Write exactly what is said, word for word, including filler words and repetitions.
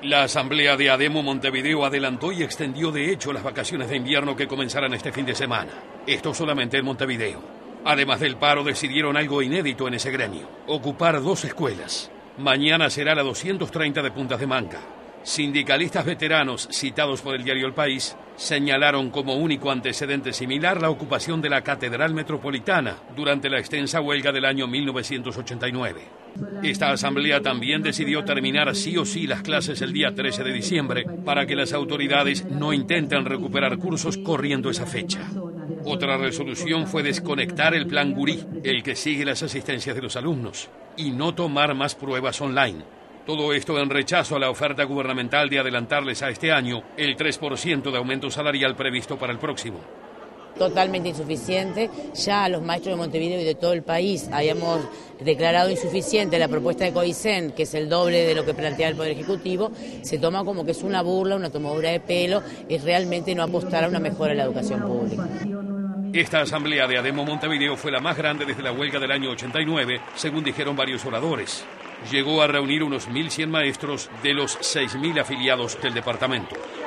La asamblea de ADEMO Montevideo adelantó y extendió de hecho las vacaciones de invierno que comenzarán este fin de semana. Esto solamente en Montevideo. Además del paro, decidieron algo inédito en ese gremio: ocupar dos escuelas. Mañana será la doscientos treinta de Puntas de Manga. Sindicalistas veteranos, citados por el diario El País, señalaron como único antecedente similar la ocupación de la Catedral Metropolitana durante la extensa huelga del año mil novecientos ochenta y nueve. Esta asamblea también decidió terminar sí o sí las clases el día trece de diciembre para que las autoridades no intenten recuperar cursos corriendo esa fecha. Otra resolución fue desconectar el Plan Gurí, el que sigue las asistencias de los alumnos, y no tomar más pruebas online. Todo esto en rechazo a la oferta gubernamental de adelantarles a este año el tres por ciento de aumento salarial previsto para el próximo. Totalmente insuficiente. Ya a los maestros de Montevideo y de todo el país habíamos declarado insuficiente la propuesta de CODICEN, que es el doble de lo que plantea el Poder Ejecutivo. Se toma como que es una burla, una tomadura de pelo, es realmente no apostar a una mejora en la educación pública. Esta asamblea de ADEMO Montevideo fue la más grande desde la huelga del año ochenta y nueve, según dijeron varios oradores. Llegó a reunir unos mil cien maestros de los seis mil afiliados del departamento.